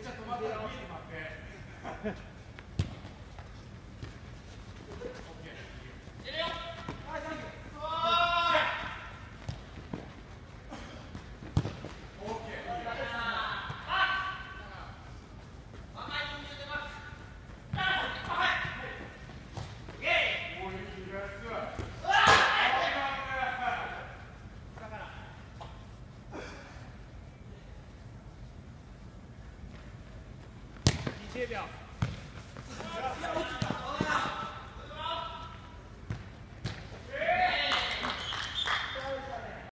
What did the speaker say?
ちゃ止まったら見えてますね。20秒。